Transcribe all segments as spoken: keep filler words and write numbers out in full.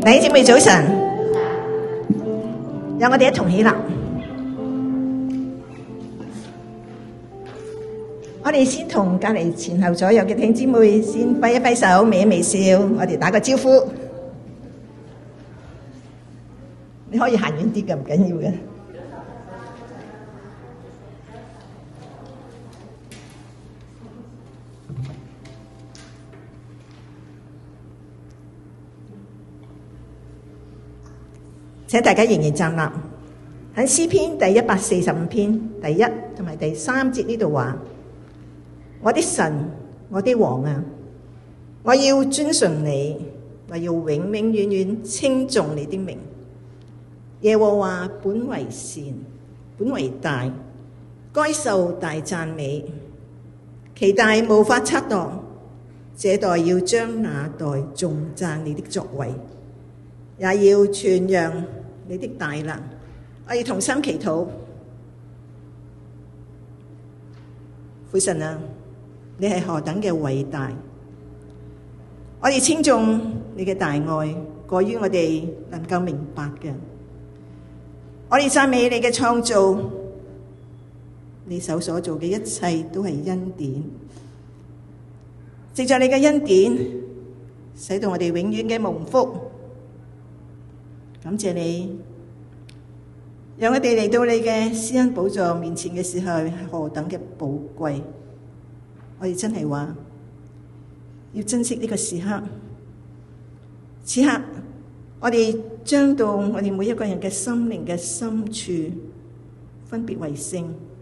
弟兄姊妹早晨，讓我哋一同起立。我哋先同隔離前後左右嘅弟兄姊妹先揮一揮手，微一微笑，我哋打個招呼。你可以行遠啲嘅，唔緊要嘅。請大家仍然站立。喺詩篇第一百四十五篇第一同埋第三節呢度話：我的神，我的王啊，我要尊崇你，我要永永遠遠稱頌你的名。耶和華本為善，本為大，該受大讚美。其大無法測度，這代要將那代頌讚你的作為，也要傳揚你的大能。我要同心祈禱。父神啊，你係何等嘅偉大！我哋稱頌你嘅大愛，過於我哋能夠明白嘅。我哋讚美你嘅創造，你手所做嘅一切都係恩典。藉着你嘅恩典，使到我哋永遠嘅蒙福。感謝你，讓我哋嚟到你嘅施恩寶座面前嘅時候係何等嘅寶貴。我哋真係話要珍惜呢個時刻。此刻我哋將到我哋每一個人嘅心靈嘅深處分別為聖，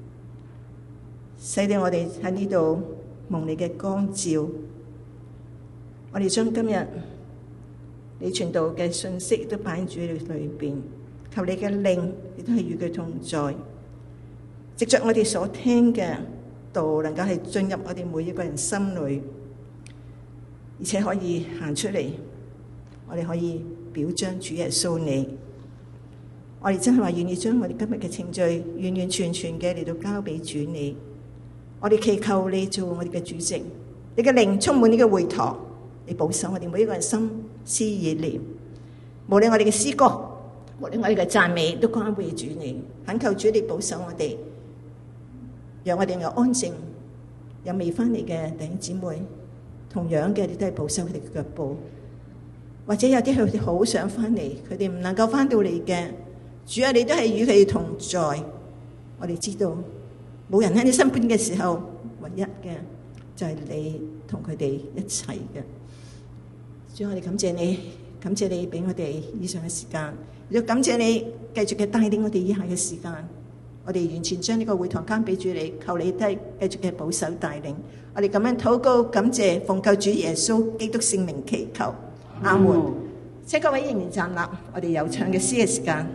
使到我哋喺呢度蒙你嘅光照。我哋將今日你傳道嘅信息都擺喺主你裏邊，求你嘅靈亦都係與佢同在，藉着我哋所聽嘅道，能夠係進入我哋每一個人心裏，而且可以行出嚟，我哋可以表彰主耶穌你。我哋真係話願意將我哋今日嘅程序完完全全嘅嚟到交俾主你。我哋祈求你做我哋嘅主席，你嘅靈充滿呢個會堂，你保守我哋每一個人心思意念，無論我哋嘅詩歌，無論我哋嘅讚美，都歸俾主你。懇求主你保守我哋，讓我哋有安靜，有未翻嚟嘅弟兄姊妹，同樣嘅你都係保守佢哋嘅腳步。或者有啲佢哋好想翻嚟，佢哋唔能夠翻到嚟嘅，主啊，你都係與佢哋同在。我哋知道冇人喺你身邊嘅時候，唯一嘅就係你同佢哋一齊嘅。主，我哋感謝你，感謝你俾我哋以上嘅時間，亦都感謝你繼續嘅帶領我哋以下嘅時間。我哋完全將呢個會堂交俾主你，求你都係繼續嘅保守帶領。我哋咁樣禱告，感謝奉救主耶穌基督聖名祈求，阿門。嗯、請各位仍然站立，我哋有唱嘅詩嘅時間。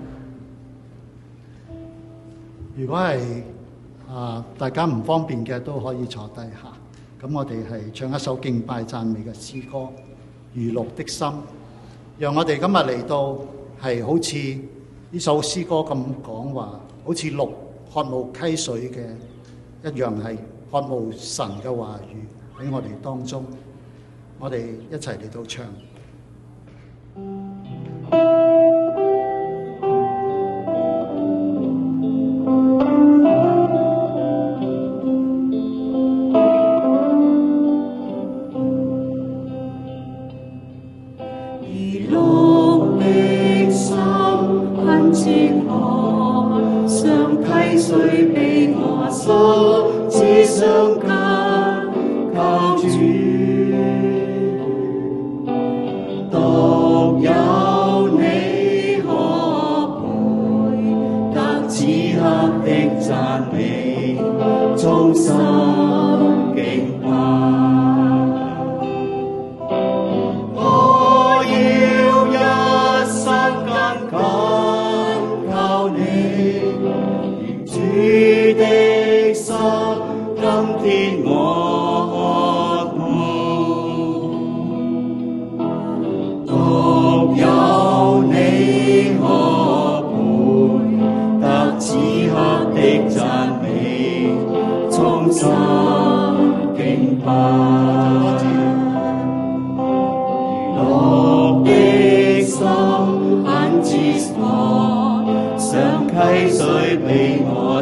如果係啊，大家唔方便嘅都可以坐低下。咁我哋係唱一首敬拜讚美嘅詩歌《如鹿的心》，讓我哋今日嚟到係好似呢首詩歌咁講話，好似鹿渴慕溪水嘅一樣，係渴慕神嘅話語喺我哋當中。我哋一齊嚟到唱。 我要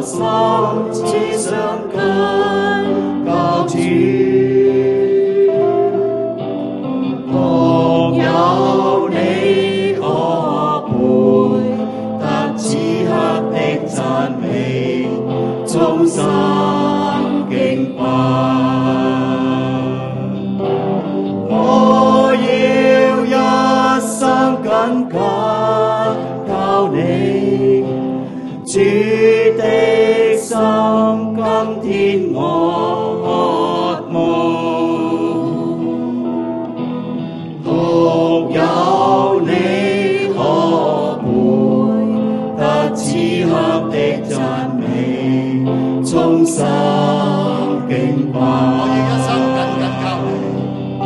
心只想跟教主，學有你可配得此刻的讚美，衷心敬拜。我要一生緊緊靠你，主的心今天我渴望，獨有你可配得此刻的讚美，衷心敬拜。我要一生緊緊靠你，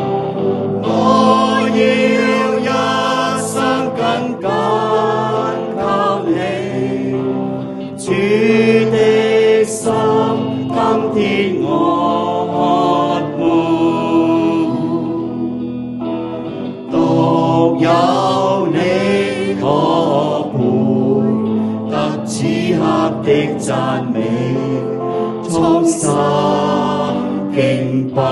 我要一生緊緊靠你，主的心今天我渴望，獨有你可配得此刻的讚美，衷心敬拜。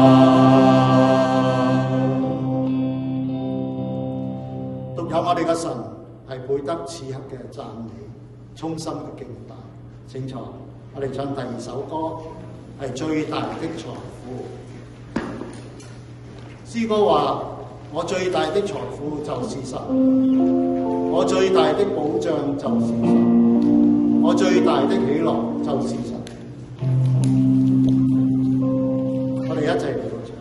獨有我哋嘅神係配得此刻嘅讚美，衷心嘅敬拜。請坐，我哋唱第二首歌係最大的財富。詩歌話：我最大的財富就是神，我最大的保障就是神，我最大的喜樂就是神。我哋一齊嚟到唱。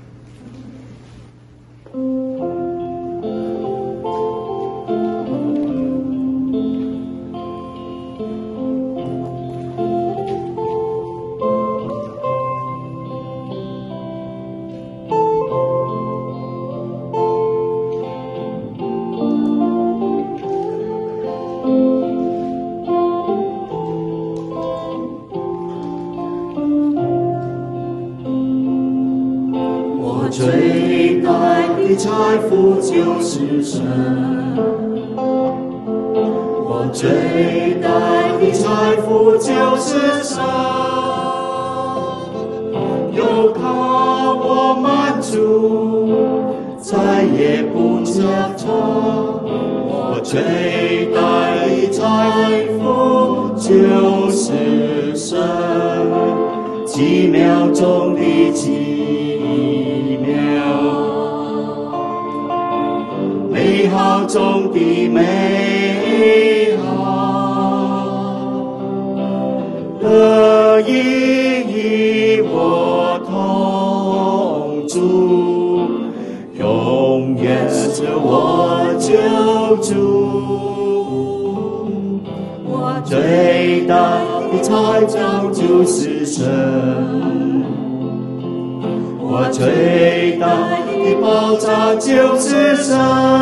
最大的財富就是神，我最大的財富就是神，有它我滿足，再也不折磨。我最大的財富就是神，幾秒鐘的幾美好中的美好，得以與我同住，永遠是我救主。我最大的財產就是神，我最大的保障就是神，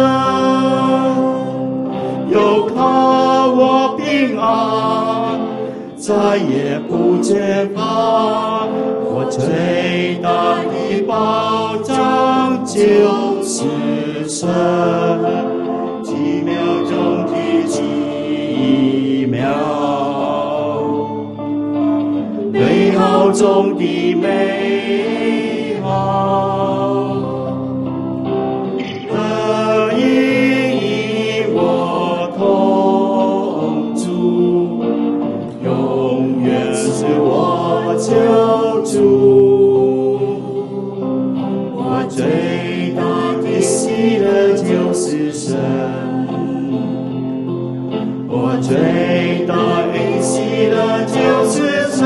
有它我平安，再也不缺乏。我最大的保障就是神，幾秒鐘的幾秒，美好中的美好，得以與我同住，永遠是我救主。我最大的喜樂就是神，我最大的喜樂就是神，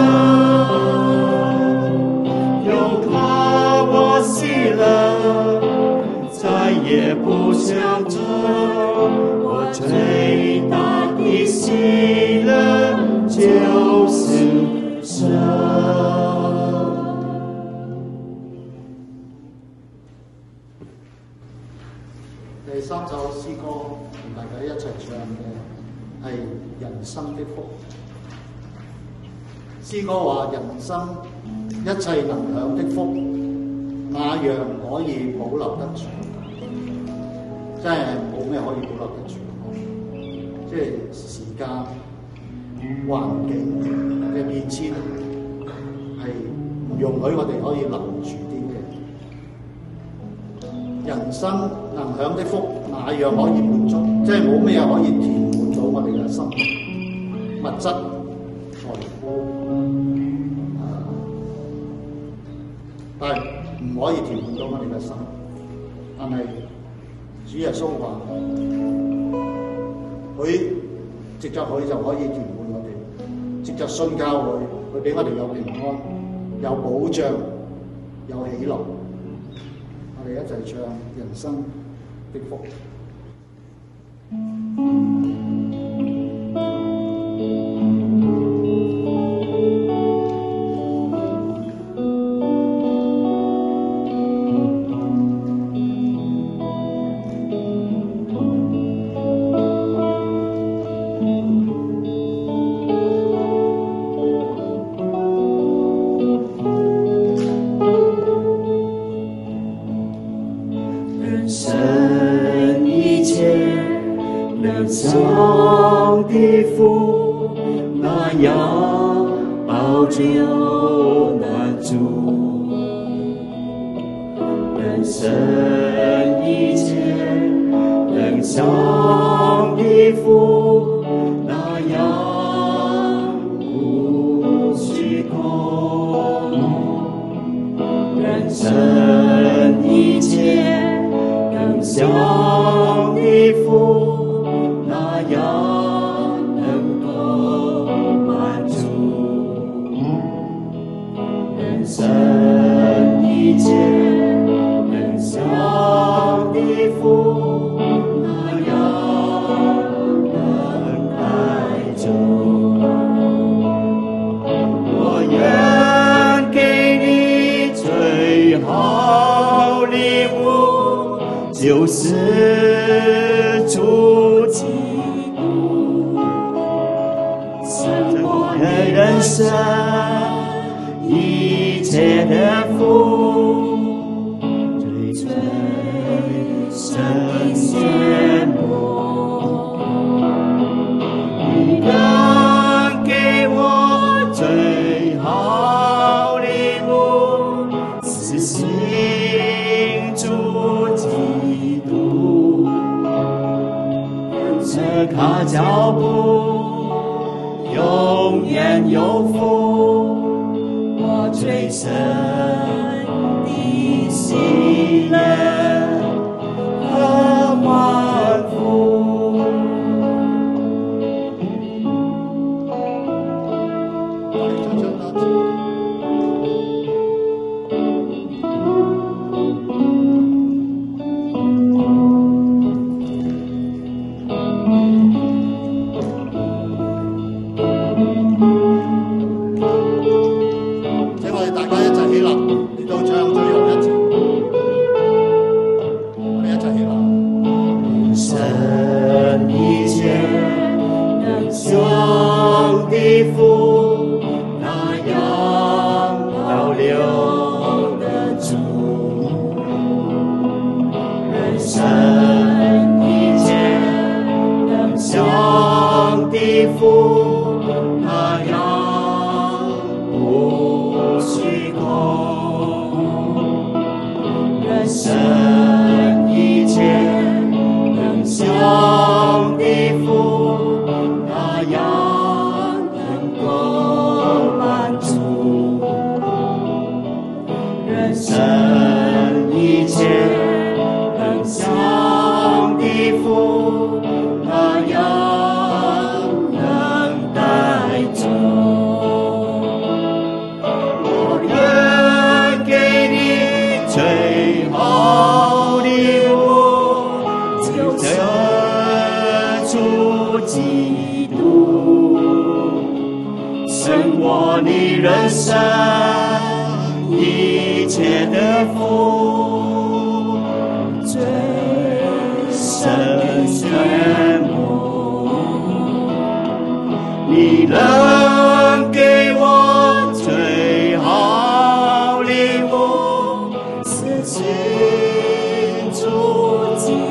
有它我喜樂，再也不想着。我最大的喜樂就是神。 第三首詩歌同大家一齊唱嘅係人生的福。詩歌話：人生一切能享的福，那樣可以保留得住？真係冇咩可以保留得住。即係時間、 環境嘅變遷係唔容許我哋可以留住啲嘅。人生能享的福，哪樣可以滿足？即係冇咩可以填滿到我哋嘅心，物質、財富，啊，但係唔可以填滿到我哋嘅心。但係主耶穌話，佢藉着佢就可以填滿我哋，藉着信教佢，佢俾我哋有平安、有保障、有喜樂。我哋一齊唱人生的福。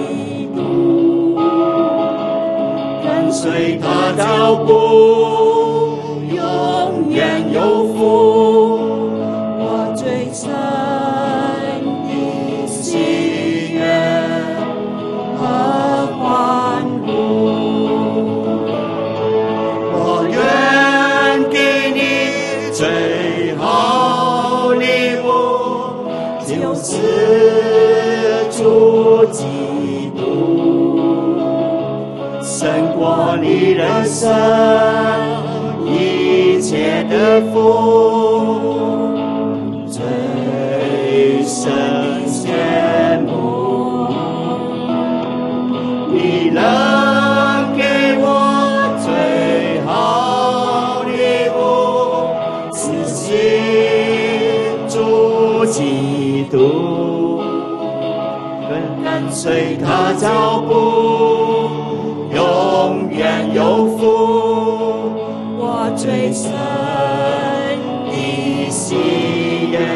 随他脚步， 我你人生一切的福，最深羡慕。你能给我最好礼物，自己主基督，跟随他脚步，永远有福。我最深的喜悦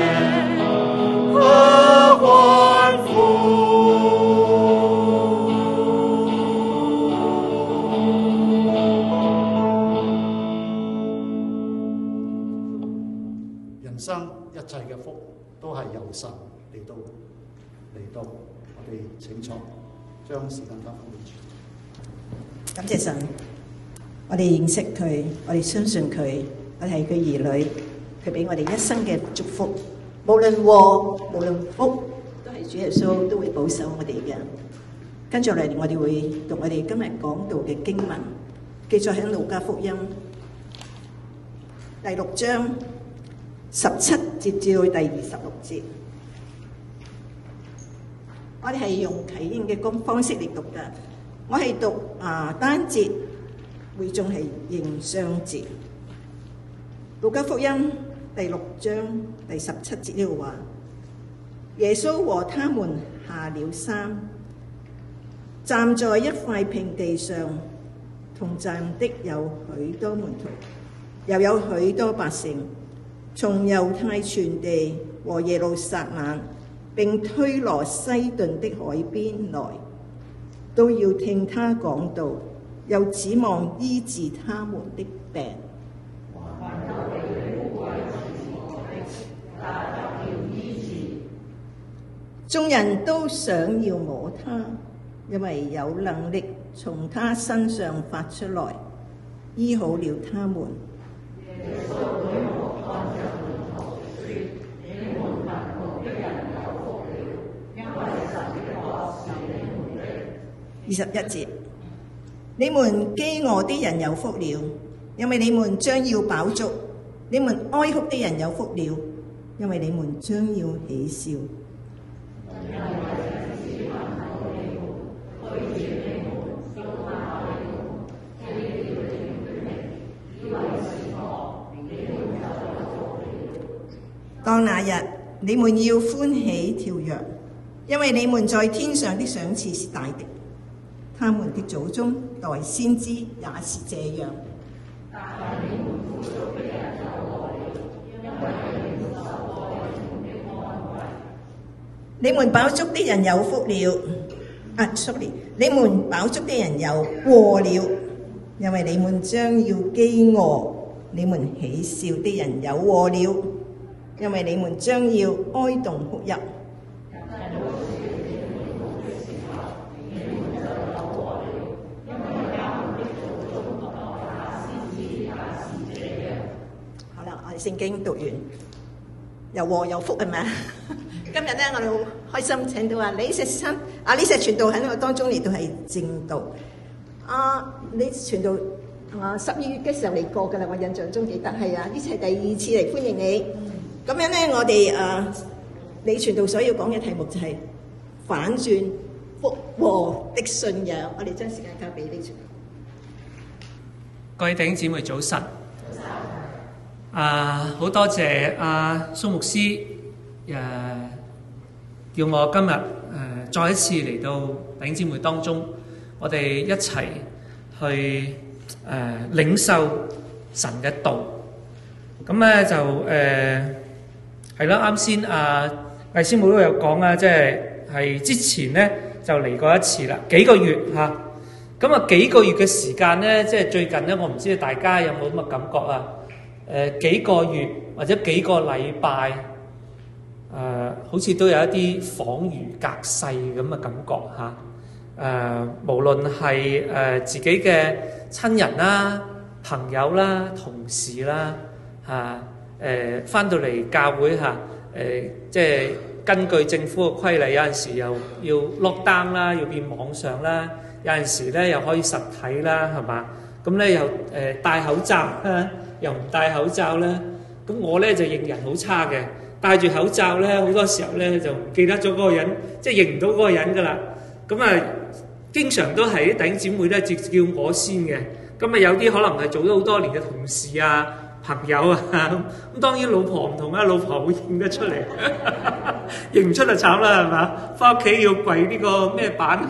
和欢呼。 人生一切嘅福都係由神嚟到嚟到，我哋請坐，將時間交翻俾主。 感謝神，我哋認識佢，我哋相信佢，我哋係佢兒女，佢俾我哋一生嘅祝福，無論禍無論福，都係主耶穌都會保守我哋嘅。跟住嚟，我哋會讀我哋今日講到嘅經文，記載喺路加福音第六章十七節至到第二十六節。我哋係用啟應嘅方方式嚟讀嘅。我係讀啊單節，會眾係認雙節。路加福音第六章第十七節呢度話：耶穌和他們下了山，站在一塊平地上，同站的有許多門徒，又有許多百姓，從猶太全地和耶路撒冷並推羅西頓的海邊來，都要聽他講道，又指望醫治他們的病。眾人都想要摸他，因為有能力從他身上發出來，醫好了他們。二十一節，你們飢餓的人有福了，因為你們將要飽足；你們哀哭的人有福了，因為你們將要喜笑。當那日，你們要歡喜跳躍，因為你們在天上的賞賜是大的。他們的祖宗代先知也是這樣。你們飽足的人有福了，啊，sorry，你們飽足的人有禍了，因為你們將要飢餓；你們喜笑的人有禍了，因為你們將要哀慟哭泣。好啦，我哋聖經讀完，有禍有福係咪啊？今日咧，我哋好開心請到啊李石生，啊李石傳道喺我當中嚟到係正道。啊，李傳道啊十二月嘅時候嚟過㗎啦，我印象中記得係啊，呢次係第二次嚟歡迎你。咁樣咧，我哋啊李傳道所要講嘅題目就係反轉復和的信仰。我哋將時間交俾李傳道。 各位弟兄姊妹早晨。啊，好多謝阿蘇牧師誒。叫我今日誒、呃、再一次嚟到弟兄姊妹當中，我哋一齊去誒、呃、領受神嘅道。咁咧就誒係啦，啱先阿魏師母都有講啊，即係係之前咧就嚟過一次啦，幾個月嚇。咁啊幾個月嘅時間咧，即係最近咧，我唔知道大家有冇咁嘅感覺啊？誒、呃、幾個月或者幾個禮拜。誒、呃，好似都有一啲恍如隔世咁嘅感覺嚇。誒、呃，無論係誒、呃、自己嘅親人啦、朋友啦、同事啦嚇，誒、呃、翻到嚟教會嚇，誒、呃、即係根據政府嘅規例，有陣時又要 lock down 啦，要變網上啦，有陣時咧又可以實體啦，係嘛？咁咧又誒、呃、戴口罩啦，又唔戴口罩啦。咁我咧就認人好差嘅，戴住口罩咧好多時候咧就唔記得咗嗰個人，即係認唔到嗰個人噶啦。咁啊，經常都係啲弟兄姊妹咧直叫我先嘅。咁啊有啲可能係做咗好多年嘅同事啊、朋友啊，咁當然老婆唔同啦，老婆會認得出嚟，認唔出就慘啦，係嘛？返屋企要跪呢個咩板，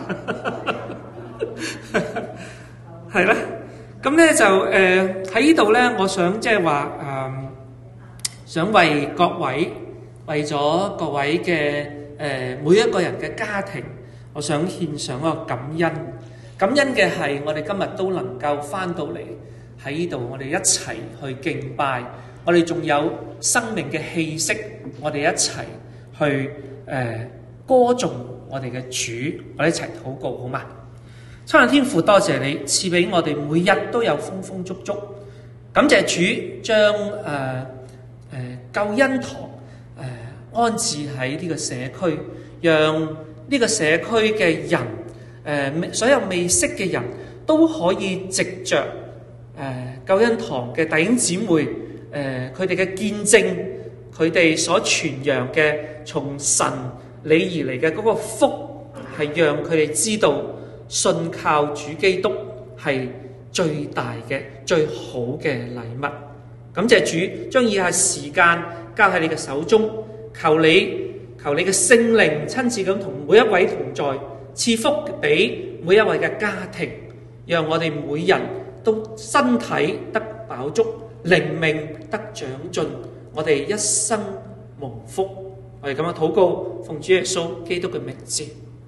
係啦。咁咧就誒喺呢度咧，我想即係話誒，想為各位，為咗各位嘅誒、呃、每一個人嘅家庭，我想獻上一個感恩。感恩嘅係我哋今日都能夠返到嚟喺呢度，我哋一齊去敬拜，我哋仲有生命嘅氣息，我哋一齊去誒、呃、歌頌我哋嘅主，我哋一齊禱告，好嗎？親愛的天父，多謝你賜俾我哋每日都有豐豐足足，感謝主將誒誒、呃呃、救恩堂誒、呃、安置喺呢個社區，讓呢個社區嘅人誒、呃、所有未識嘅人都可以藉着誒、呃、救恩堂嘅弟兄姊妹誒佢哋嘅見證，佢哋所傳揚嘅從神你而嚟嘅嗰個福，係讓佢哋知道信靠主基督係最大嘅、最好嘅禮物。感謝主，將以下時間交喺你嘅手中，求你求你嘅聖靈親自咁同每一位同在，賜福俾每一位嘅家庭，讓我哋每人都身體得飽足，靈命得長進，我哋一生蒙福。我哋咁樣禱告，奉主耶穌基督嘅名字。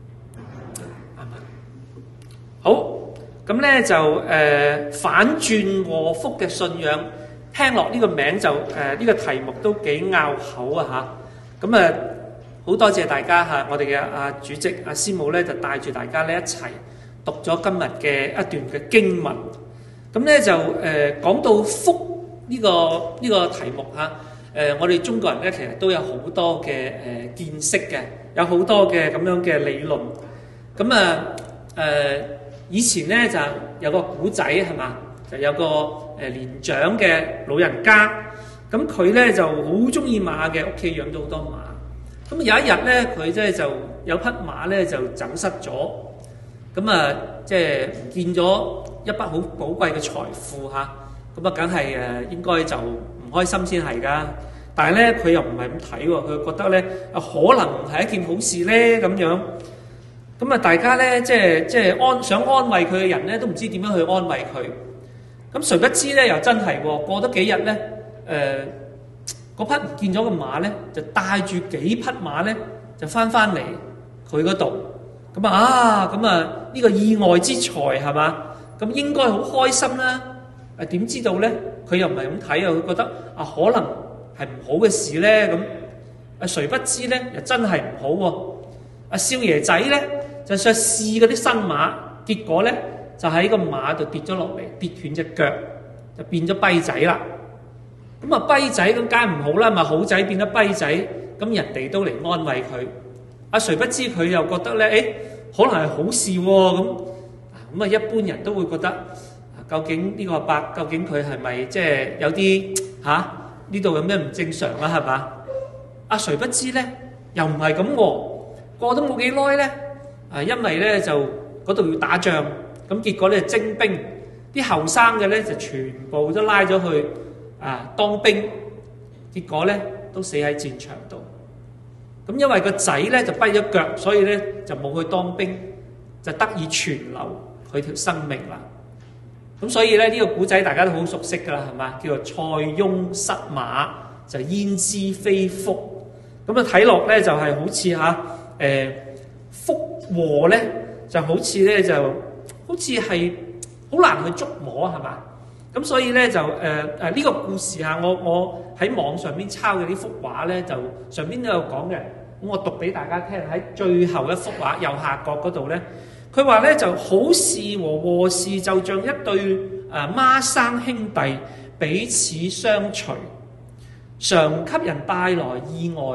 好，咁咧就誒、呃、反轉禍福嘅信仰，聽落呢個名就誒呢、呃這個題目都幾拗口啊嚇。咁啊好多謝大家嚇，我哋嘅阿主席阿師母咧就帶住大家咧一齊讀咗今日嘅一段嘅經文。咁咧就誒、呃、講到福呢、這個呢、這個題目嚇，誒、呃、我哋中國人咧其實都有好多嘅誒、呃、見識嘅，有好多嘅咁樣嘅理論。咁啊誒。呃以前咧就有個古仔係嘛，就有個誒、呃、年長嘅老人家，咁佢咧就好中意馬嘅，屋企養咗好多馬。咁有一日咧，佢即係就有匹馬咧就走失咗，咁啊即係唔見咗一筆好寶貴嘅財富嚇，咁啊梗係誒應該就唔開心先係㗎。但係咧佢又唔係咁睇喎，佢覺得咧啊可能係一件好事咧咁樣。咁啊，大家咧即係即係安想安慰佢嘅人咧，都唔知點樣去安慰佢。咁誰不知咧，又真係喎，過咗幾日咧，誒、呃、嗰匹唔見咗嘅馬咧，就帶住幾匹馬咧，就翻翻嚟佢嗰度。咁啊啊，咁啊呢、呢個意外之財係嘛？咁應該好開心啦。誒點知道咧？佢又唔係咁睇啊，佢覺得啊可能係唔好嘅事咧。咁啊誰不知咧，又真係唔好喎。阿少爺仔咧就想試嗰啲新馬，結果咧就喺個馬度跌咗落嚟，跌斷隻腳，就變咗跛仔啦。咁啊跛仔咁梗係唔好啦，咪好仔變咗跛仔，咁人哋都嚟安慰佢。啊誰不知佢又覺得咧，誒可能係好事喎。咁咁啊一般人都會覺得，究竟呢個阿伯究竟佢係咪即係有啲嚇呢度有咩唔正常啊？係嘛？啊誰不知咧又唔係咁喎。過都冇幾耐咧，啊，因為咧就嗰度要打仗，咁結果咧徵兵，啲後生嘅咧就全部都拉咗去啊當兵，結果咧都死喺戰場度。咁因為個仔咧就跛咗腳，所以咧就冇去當兵，就得以存留佢條生命啦。咁所以咧呢個古仔大家都好熟悉㗎啦，係嘛？叫做塞翁失馬，就焉知非福。咁啊睇落咧就係好似嚇。誒、呃、福禍咧就好似咧就好似係好難去捉摸係嘛？咁所以咧就誒誒呢個故事嚇，我我喺網上邊抄嘅呢幅畫咧，就上邊都有講嘅。咁我讀俾大家聽，喺最後一幅畫右下角嗰度咧，佢話咧就好事和禍事就像一對誒孖生兄弟彼此相隨，常給人帶來意外。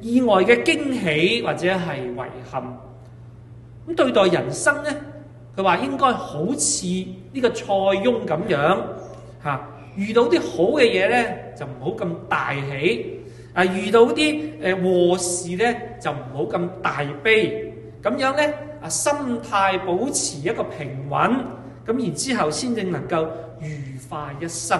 意外嘅驚喜或者係遺憾。咁對待人生咧，佢話應該好似呢個塞翁咁樣嚇，遇到啲好嘅嘢咧就唔好咁大喜，啊遇到啲誒禍事咧就唔好咁大悲，咁樣咧啊心態保持一個平穩，咁然之後先至能夠愉快一生。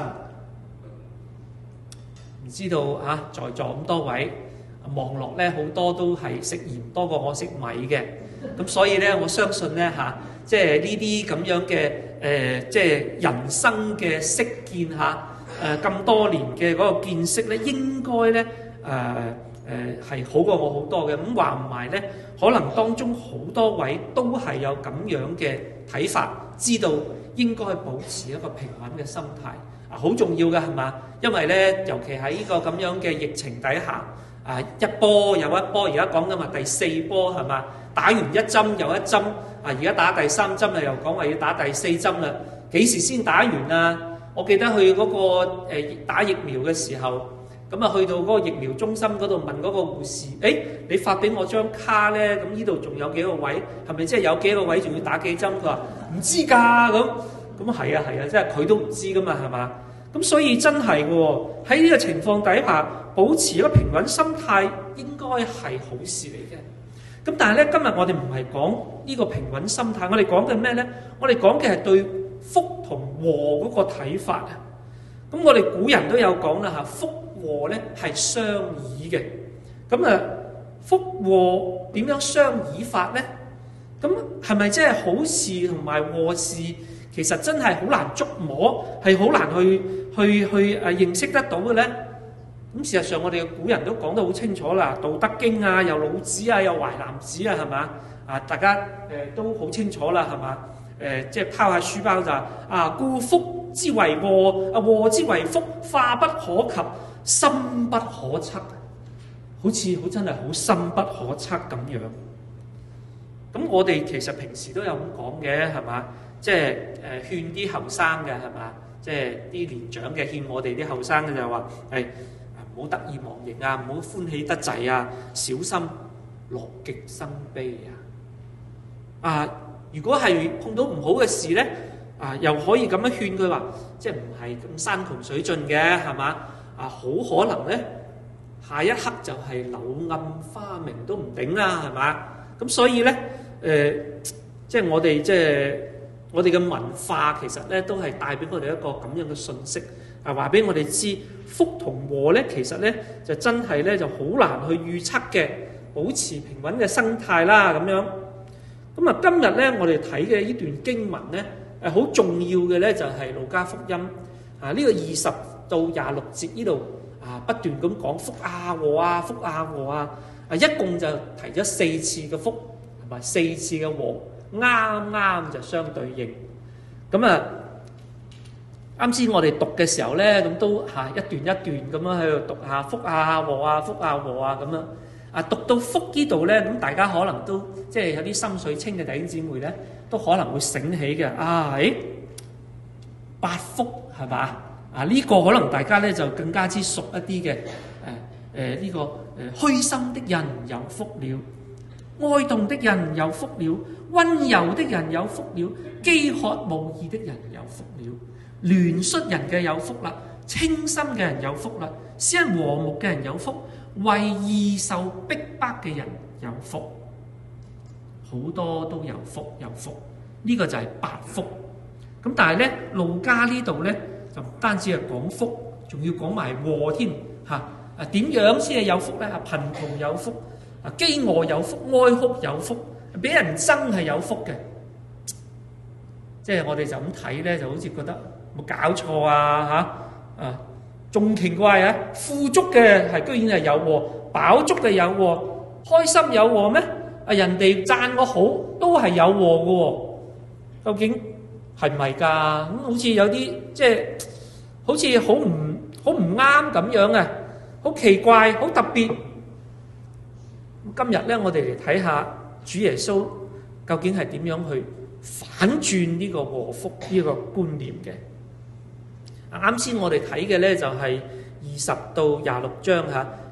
唔知道啊，在座咁多位望落咧，好多都係食鹽多過我食米嘅，咁所以咧，我相信咧嚇、啊，即係呢啲咁樣嘅誒、呃，即係人生嘅識見嚇，誒、啊、咁多年嘅嗰個見識咧，應該咧誒誒係好過我好多嘅。咁話唔埋咧，可能當中好多位都係有咁樣嘅睇法，知道應該保持一個平穩嘅心態。好重要嘅係嘛？因為咧，尤其喺呢個咁樣嘅疫情底下，啊一波又一波，而家講緊話第四波係嘛？打完一針又一針，啊而家打第三針啦，又講話要打第四針啦。幾時先打完啊？我記得去嗰個誒打疫苗嘅時候，咁啊去到嗰個疫苗中心嗰度問嗰個護士，誒你發俾我張卡咧，咁呢度仲有幾個位？係咪即係有幾個位仲要打幾針？佢話唔知㗎咁。咁啊係啊係啊，即係佢都唔知噶嘛，係嘛？咁所以真係喎，喺呢個情況底下，保持一個平穩心態應該係好事嚟嘅。咁但係咧，今日我哋唔係講呢個平穩心態，我哋講嘅咩咧？我哋講嘅係對福同禍嗰個睇法啊。咁我哋古人都有講啦嚇，福禍咧係相倚嘅。咁啊，福禍點樣相倚法咧？咁係咪即係好事同埋禍事？其實真係好難捉摸，係好難去去去誒認識得到嘅咧。咁事實上，我哋嘅古人都講得好清楚啦，《道德經》啊，有老子啊，有淮南子啊，係嘛？啊，大家誒、呃、都好清楚啦，係嘛？誒、呃，即係拋下書包就啊，故福之為禍，啊禍之為福，化不可及，深不可測，好似好真係好深不可測咁樣。咁我哋其實平時都有咁講嘅，係嘛？即係誒勸啲後生嘅係嘛？即係啲年長嘅勸我哋啲後生嘅就係話係唔好得意忘形啊，唔好歡喜得滯啊，小心樂極生悲啊！啊，如果係碰到唔好嘅事咧，啊又可以咁樣勸佢話，即係唔係咁山窮水盡嘅係嘛？啊，好可能咧下一刻就係柳暗花明都唔定啦係嘛？咁所以咧誒、呃，即係我哋即係。我哋嘅文化其實咧都係帶俾我哋一個咁樣嘅信息，啊話俾我哋知福同禍咧，其實咧就真係咧就好難去預測嘅，保持平穩嘅生態啦咁樣。咁啊，今日咧我哋睇嘅呢段經文咧，誒好重要嘅咧就係路加福音啊呢個二十到廿六節呢度啊不斷咁講福啊禍啊福啊禍啊，啊一共就提咗四次嘅福同埋四次嘅禍。啱啱就相對應，咁啊啱先我哋讀嘅時候咧，咁都嚇一段一段咁樣喺度讀下福啊禍啊福啊禍啊咁樣啊，讀到福呢度咧，咁大家可能都即係有啲心水清嘅弟兄姊妹咧，都可能會醒起嘅啊，誒八福係嘛啊？呢個可能大家咧就更加之熟一啲嘅誒誒呢個誒虛心的人有福了。哀慟的人有福了，溫柔的人有福了，飢渴慕義的人有福了，憐恤人嘅有福啦，清心嘅人有福啦，施恩和睦嘅人有福，為義受逼迫嘅人有福，好多都有福有福，呢、這個就係八福。咁但係咧，路加呢度咧就唔單止係講福，仲要講埋禍添嚇。啊點樣先係有福咧？啊貧窮有福。啊！飢餓有福，哀哭有福，俾人憎係有福嘅，即係我哋就咁睇咧，就好似覺得冇搞錯啊嚇！啊，仲奇怪啊！富足嘅係居然係有禍，飽足嘅有禍，開心有禍咩？啊，人哋讚我好都係有禍嘅喎，究竟係唔係㗎？咁好似有啲即係好似好唔好唔啱咁樣啊！好奇怪，好特別。今日咧，我哋嚟睇下主耶穌究竟係點樣去反轉呢個禍福呢個觀念嘅。啱先我哋睇嘅咧就係二十到廿六章嚇，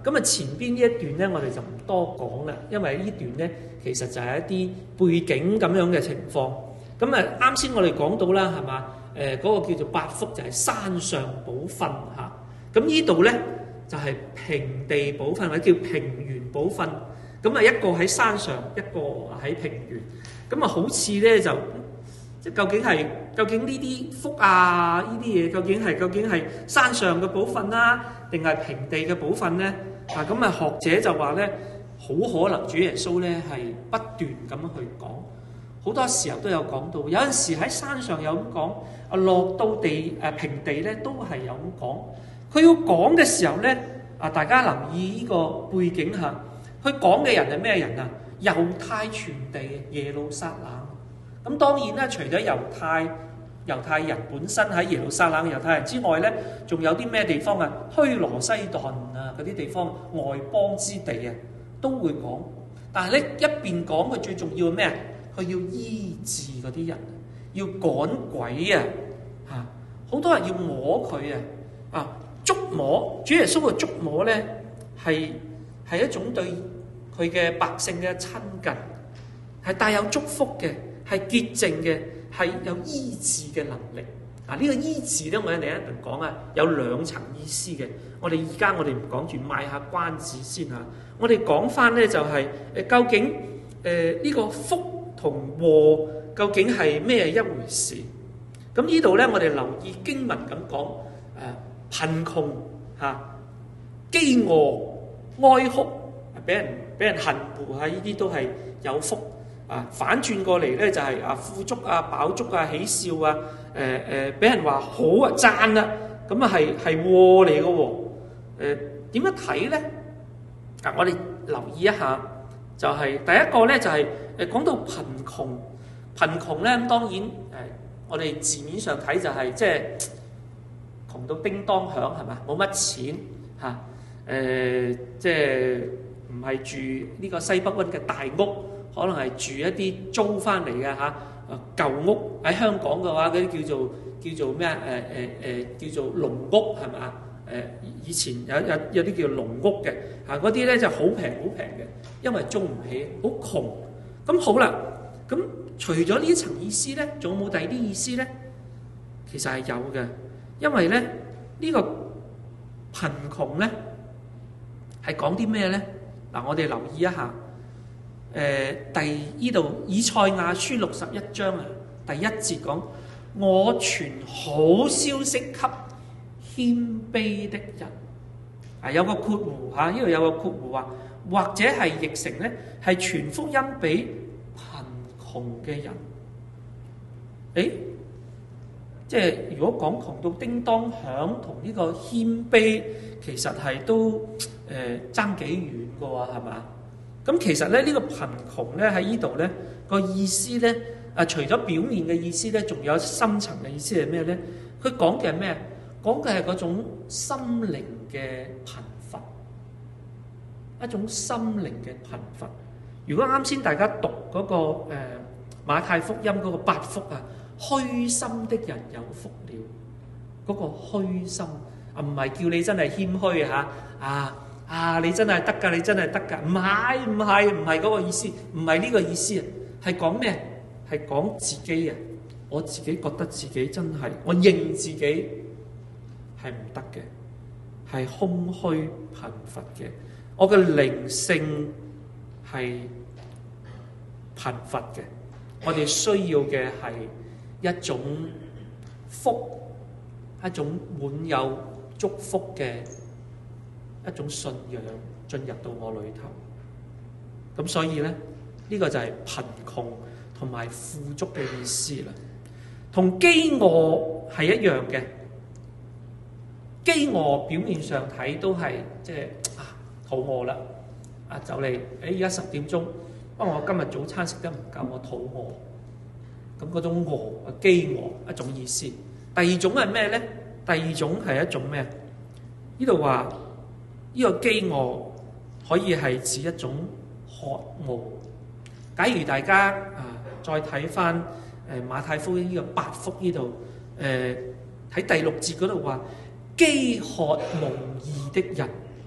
咁啊前邊呢一段咧，我哋就唔多講啦，因為呢段咧其實就係一啲背景咁樣嘅情況。咁啊啱先我哋講到啦，係嘛？誒、呃、嗰、那個叫做八福就係山上寶訓嚇。咁呢度咧就係、是、平地寶訓或者叫平原寶訓。咁啊一個喺山上，一個喺平原。咁啊好似咧就即係究竟係究竟呢啲福啊呢啲嘢究竟係究竟係山上嘅寶訓啦，定係平地嘅寶訓咧？啊咁啊學者就話咧，好可能主耶穌咧係不斷咁樣去講，好多時候都有講到，有陣時喺山上有咁講，啊落到地誒、啊、平地咧都係有咁講。佢要講嘅時候咧，啊大家留意呢個背景下，佢講嘅人係咩人啊？猶太全地耶路撒冷。咁當然啦，除咗猶太猶太人本身喺耶路撒冷嘅猶太人之外咧，仲有啲咩地方啊？虛羅西頓啊嗰啲地方外邦之地啊，都會講。但係咧一邊講佢最重要係咩啊？佢要醫治嗰啲人，要趕鬼啊！嚇，好多人要摸佢啊！啊，觸摸主耶穌嘅觸摸咧，係係一種對佢嘅百姓嘅親近，係帶有祝福嘅。係潔淨嘅，係有醫治嘅能力。嗱、啊，呢、這個醫治咧，我哋另一陣講啊，有兩層意思嘅。我哋而家我哋唔講住，賣下關子先嚇。我哋講翻咧就係、是、誒，究竟誒呢、呃這個福同禍究竟係咩一回事？咁呢度咧，我哋留意經文咁講誒，貧窮嚇、飢餓、哀哭，俾人俾人恨惡嚇，呢啲都係有福。啊，反轉過嚟咧就係、是、啊富足啊飽足啊喜笑啊誒誒俾人話好啊讚啊，咁啊係係禍嚟嘅喎。誒點樣睇咧？嗱，我哋留意一下，就係、是、第一個咧就係、是、誒講到貧窮，貧窮咧咁當然誒、呃、我哋字面上睇就係、是、即係窮到叮當響係嘛，冇乜錢嚇誒、啊呃，即係唔係住呢個西北溫嘅大屋。可能係住一啲租翻嚟嘅嚇，舊屋喺香港嘅話，嗰啲叫做叫做咩啊？誒誒誒，叫做農屋係嘛？誒以前有有有啲叫農屋嘅嚇，嗰啲咧就好平好平嘅，因為租唔起，好窮。咁好啦，咁除咗呢層意思咧，仲有冇第二啲意思咧？其實係有嘅，因為咧呢、呢個貧窮咧係講啲咩咧？嗱，我哋留意一下。誒、呃、第依度以賽亞書六十一章啊，第一節講：我傳好消息給謙卑的人。啊，有個括弧嚇，呢、啊、度有個括弧話，或者係譯成咧係傳福音俾貧窮嘅人。誒，即係如果講窮到叮當響，同呢個謙卑其實係都誒爭幾遠嘅喎，係嘛？咁其實咧呢、這個貧窮咧喺呢度咧個意思咧啊，除咗表面嘅意思咧，仲有深層嘅意思係咩咧？佢講嘅係咩？講嘅係嗰種心靈嘅貧乏，一種心靈嘅貧乏。如果啱先大家讀嗰、那個誒、呃、馬太福音嗰個八福啊，虛心的人有福了。嗰、那個虛心啊，唔係叫你真係謙虛嚇啊！啊！你真係得㗎，你真係得㗎，唔係唔係唔係嗰個意思，唔係呢個意思啊，係講咩？係講自己啊！我自己覺得自己真係，我認自己係唔得嘅，係空虛貧乏嘅，我嘅靈性係貧乏嘅，我哋需要嘅係一種福，一種滿有祝福嘅一種信仰進入到我裏頭，咁所以咧呢、這個就係貧窮同埋富足嘅意思啦。同飢餓係一樣嘅，飢餓表面上睇都係即係啊肚餓啦，啊就嚟誒而家十點鐘，不過我今日早餐食得唔夠，我肚餓，咁嗰種餓啊飢餓一種意思。第二種係咩咧？第二種係一種咩？呢度話。呢個飢餓可以係指一種渴慕。假如大家啊再睇翻誒馬太福音呢個八福呢度誒喺第六節嗰度話，飢渴慕義的人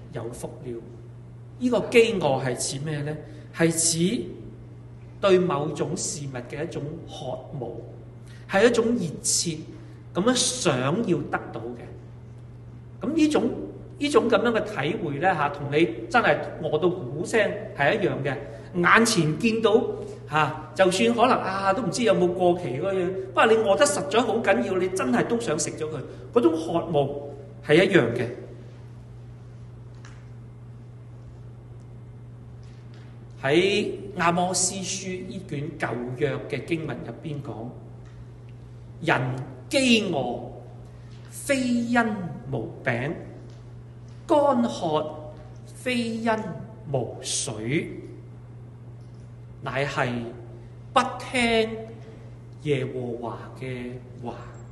有福了。呢、這個飢餓係指咩呢？係指對某種事物嘅一種渴慕，係一種熱切咁樣想要得到嘅。咁呢種呢種咁樣嘅體會咧嚇，同你真係餓到鼓聲係一樣嘅。眼前見到嚇、啊，就算可能啊都唔知有冇過期嗰樣，不過你餓得實在好緊要，你真係都想食咗佢，嗰種渴慕係一樣嘅。喺阿摩司書呢卷舊約嘅經文入邊講，人飢餓非因無餅，乾渴非因無水，乃係不聽耶和華嘅話。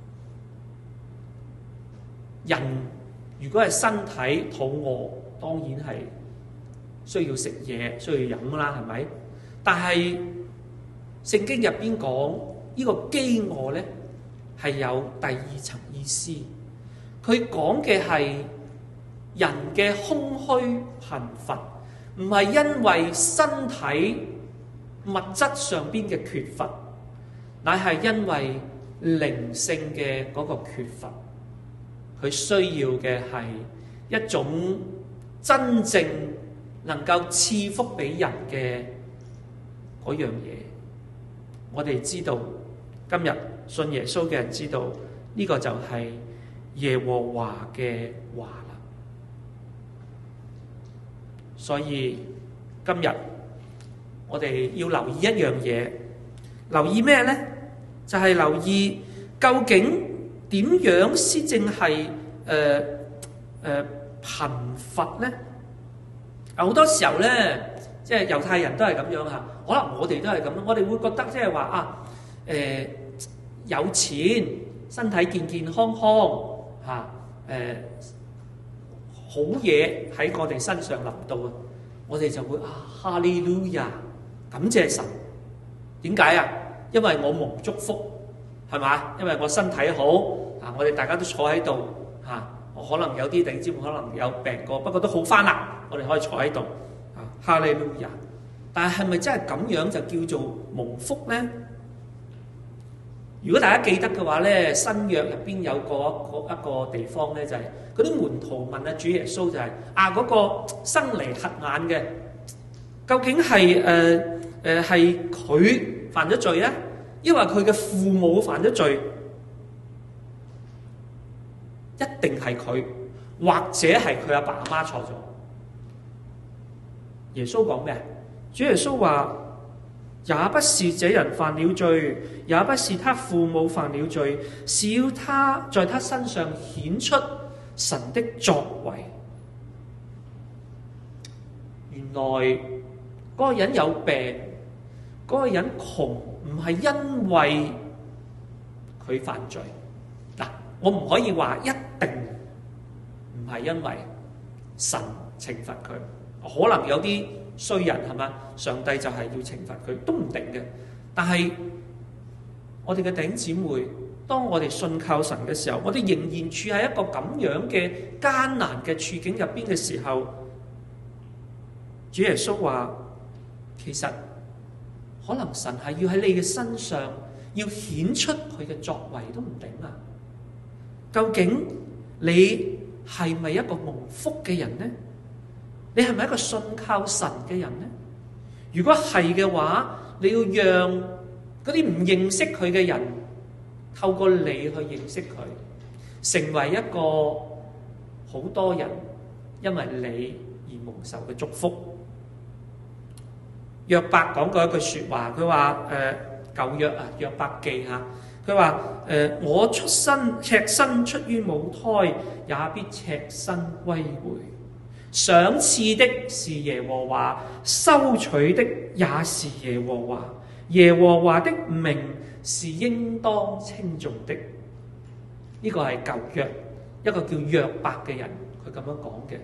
人如果係身體肚餓，當然係需要食嘢，需要飲啦，係咪？但係聖經入邊講呢個飢餓咧，係有第二層意思。佢講嘅係人嘅空虛貧乏，唔係因為身體物質上邊嘅缺乏，乃係因為靈性嘅嗰個缺乏。佢需要嘅係一種真正能夠賜福俾人嘅嗰樣嘢。我哋知道今日信耶穌嘅人知道呢個就係耶和華嘅話啦。所以今日我哋要留意一樣嘢，留意咩呢？就係留意究竟點樣先正係誒誒貧乏呢？好多時候咧，即係猶太人都係咁樣嚇，可能我哋都係咁，我哋會覺得即係話啊，誒、呃、有錢，身體健健康康嚇，誒、啊呃、好嘢喺我哋身上臨到啊，我哋就會啊哈利路亞，感謝神。點解啊？因為我蒙祝福，係嘛？因為我身體好啊，我哋大家都坐喺度嚇。我可能有啲弟兄姊妹可能有病過，不過都好返啦。我哋可以坐喺度啊，哈利路亞！但係係咪真係咁樣就叫做蒙福咧？如果大家記得嘅話咧，新約入邊有個一個地方咧，就係嗰啲門徒問啊主耶穌就係、是、啊嗰、那個生嚟瞎眼嘅，究竟係誒誒係佢犯咗罪啊，抑或佢嘅父母犯咗罪？一定係佢，或者係佢阿爸阿媽錯咗。耶穌講咩？主耶穌話：也不是這人犯了罪，也不是他父母犯了罪，是要他在他身上顯出神的作為。原來嗰個人有病，嗰、那個人窮，唔係因為佢犯罪。嗱，我唔可以話一定唔係因為神懲罰佢。可能有啲衰人係嘛，上帝就係要懲罰佢，都唔定嘅。但係我哋嘅弟兄姊妹，當我哋信靠神嘅時候，我哋仍然處喺一個咁樣嘅艱難嘅處境入邊嘅時候，主耶穌話：其實可能神係要喺你嘅身上要顯出佢嘅作為都唔定啊！究竟你係咪一個蒙福嘅人呢？你係咪一個信靠神嘅人呢？如果係嘅話，你要讓嗰啲唔認識佢嘅人透過你去認識佢，成為一個好多人因為你而蒙受嘅祝福。約伯講過一句說話，佢話誒舊約啊，約伯記下，佢話誒我出身赤身出於母胎，也必赤身歸回。賞賜的是耶和華，收取的也是耶和華。耶和華的名是應當稱頌的。呢、這個係舊約一個叫約伯嘅人，佢咁樣講嘅。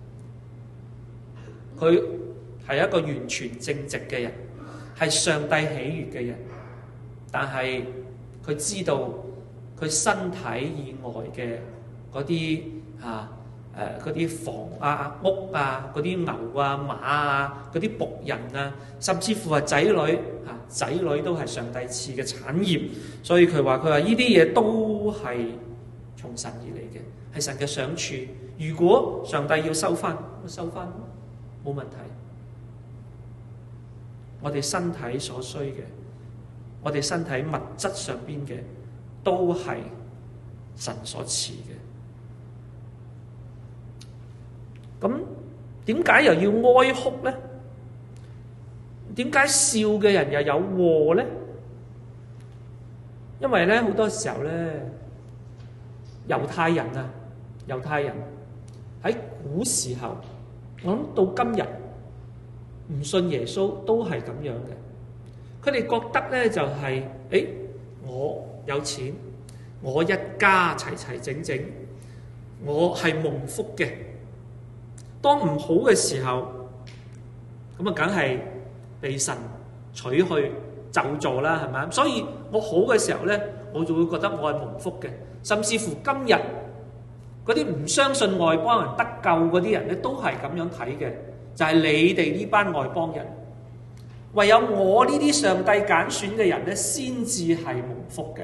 佢係一個完全正直嘅人，係上帝喜悅嘅人。但係佢知道佢身體以外嘅嗰啲啊誒嗰啲房啊、屋啊、嗰啲牛啊、馬啊、嗰啲僕人啊，甚至乎係仔女啊，仔女都係上帝賜嘅產業。所以佢話：佢話呢啲嘢都係從神而嚟嘅，係神嘅賞賜。如果上帝要收翻，收翻冇問題。我哋身體所需嘅，我哋身體物質上邊嘅，都係神所賜嘅。咁點解又要哀哭呢？點解笑嘅人又有禍呢？因為咧好多時候咧，猶太人啊，猶太人喺古時候，我諗到今日唔信耶穌都係咁樣嘅。佢哋覺得咧就係、是，誒，我有錢，我一家齊齊整整，我係蒙福嘅。當唔好嘅時候，咁啊，梗係被神取去咒詛啦，係咪？所以我好嘅時候咧，我就會覺得我係蒙福嘅。甚至乎今日嗰啲唔相信外邦人得救嗰啲人咧，都係咁樣睇嘅，就係、是、你哋呢班外邦人，唯有我呢啲上帝揀選嘅人咧，先至係蒙福嘅。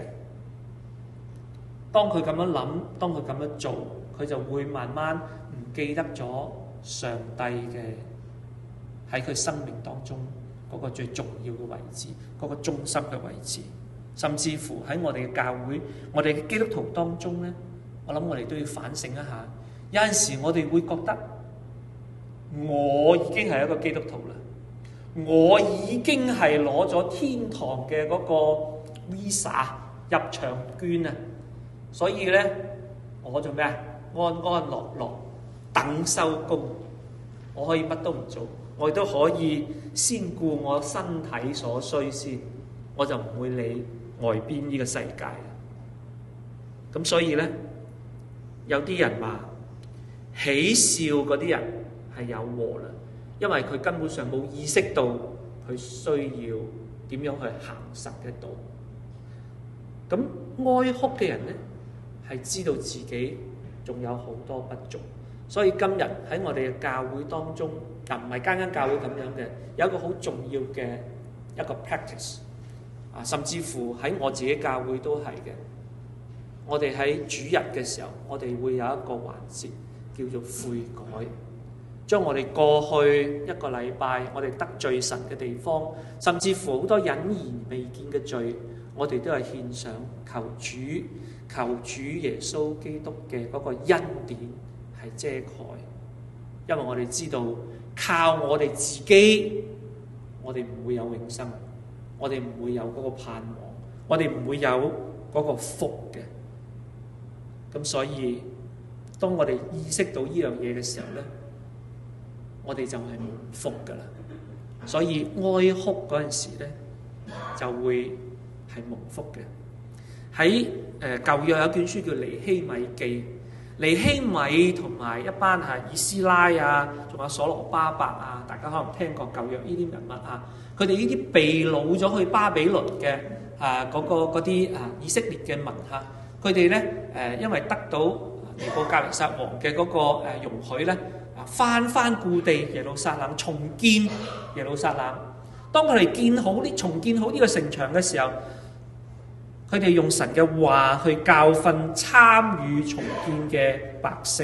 當佢咁樣諗，當佢咁樣做，佢就會慢慢唔記得咗上帝嘅喺佢生命當中嗰個最重要嘅位置，嗰個中心嘅位置。甚至乎喺我哋嘅教會，我哋嘅基督徒當中咧，我諗我哋都要反省一下。有陣時我哋會覺得我已經係一個基督徒啦，我已經係攞咗天堂嘅嗰個 visa 入場券啊，所以咧我做咩啊？安安樂樂等收工，我可以乜都唔做，我亦都可以先顧我身體所需先，我就唔會理外邊呢個世界。咁所以咧，有啲人話喜笑嗰啲人係有禍啦，因為佢根本上冇意識到佢需要點樣去行實嘅道。咁哀哭嘅人咧，係知道自己仲有好多不足。所以今日喺我哋嘅教會當中，又唔係間間教會咁樣嘅，有一個好重要嘅一個 practice 啊，甚至乎喺我自己教會都係嘅。我哋喺主日嘅時候，我哋會有一個環節叫做悔改，將我哋過去一個禮拜我哋得罪神嘅地方，甚至乎好多隱而未見嘅罪，我哋都係獻上求主求主耶穌基督嘅嗰個恩典係遮蓋。因為我哋知道靠我哋自己，我哋唔會有永生，我哋唔會有嗰個盼望，我哋唔會有嗰個福嘅。咁所以當我哋意識到呢樣嘢嘅時候咧，我哋就係蒙福噶啦。所以哀哭嗰陣時咧，就會係蒙福嘅。喺誒舊約有一卷書叫尼希米記，尼希米同埋一班係以斯拉啊，仲有所羅巴伯啊，大家可能聽過舊約呢啲人物啊，佢哋呢啲被擄咗去巴比倫嘅啊嗰個嗰啲啊以色列嘅民嚇，佢哋咧誒因為得到尼布甲尼撒王嘅嗰個誒容許咧，啊翻翻故地耶路撒冷，重建耶路撒冷。當佢哋建好呢重建好呢個城牆嘅時候，佢哋用神嘅話去教訓參與重建嘅百姓。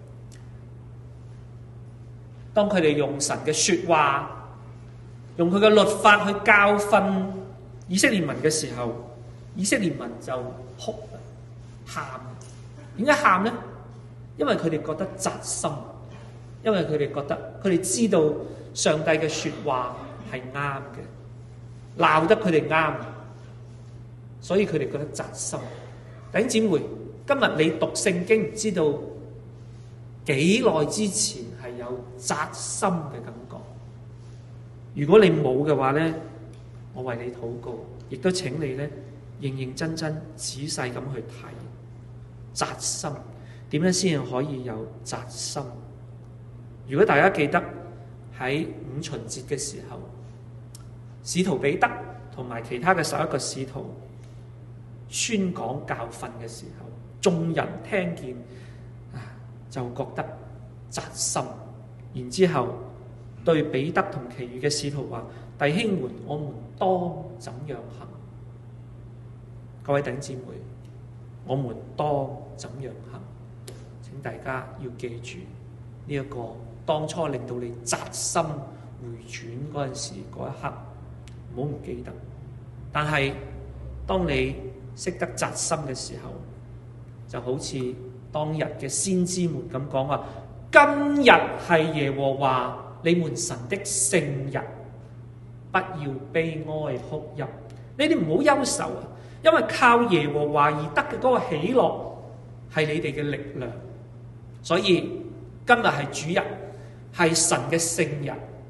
當佢哋用神嘅説話，用佢嘅律法去教訓以色列民嘅時候，以色列民就哭喊。點解喊呢？因為佢哋覺得扎心，因為佢哋覺得佢哋知道上帝嘅説話係啱嘅，鬧得佢哋啱。所以佢哋覺得扎心。弟兄姊妹，今日你讀聖經，唔知道幾耐之前係有扎心嘅感覺。如果你冇嘅話咧，我為你禱告，亦都請你咧認認真真、仔細咁去睇扎心點樣先可以有扎心。如果大家記得喺五旬節嘅時候，使徒彼得同埋其他嘅十一個使徒宣講教訓嘅時候，眾人聽見啊， 就覺得扎心，然之後對彼得同其餘嘅使徒話：弟兄們，我們當怎樣行？各位弟兄姊妹，我們當怎樣行？請大家要記住呢一個當初令到你扎心回轉嗰陣時嗰一刻，唔好唔記得。但係當你識得扎心嘅時候，就好似當日嘅先知們咁講話：今日係耶和華你們神的聖日，不要悲哀哭泣。你哋唔好憂愁啊，因為靠耶和華而得嘅嗰個喜樂係你哋嘅力量。所以今日係主日，係神嘅聖日。